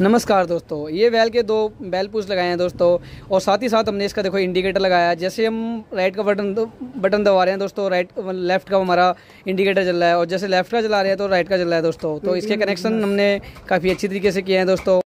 नमस्कार दोस्तों, ये वेल के दो बेल पुश लगाए हैं दोस्तों। और साथ ही साथ हमने इसका देखो इंडिकेटर लगाया है। जैसे हम राइट का बटन दबा रहे हैं दोस्तों, लेफ्ट का हमारा इंडिकेटर चल रहा है, और जैसे लेफ्ट का चला रहे हैं तो राइट का चल रहा है दोस्तों। तो इसके कनेक्शन हमने काफ़ी अच्छी तरीके से किए हैं दोस्तों।